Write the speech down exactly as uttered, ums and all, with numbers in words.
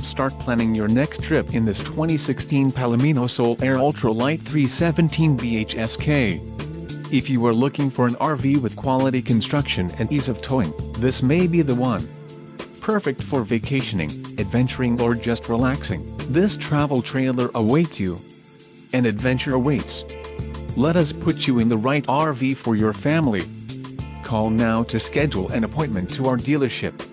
Start planning your next trip in this twenty sixteen Palomino SolAire Ultra Lite three seventeen B H S K. If you are looking for an R V with quality construction and ease of towing, this may be the one. Perfect for vacationing, adventuring or just relaxing, this travel trailer awaits you. An adventure awaits. Let us put you in the right R V for your family. Call now to schedule an appointment to our dealership.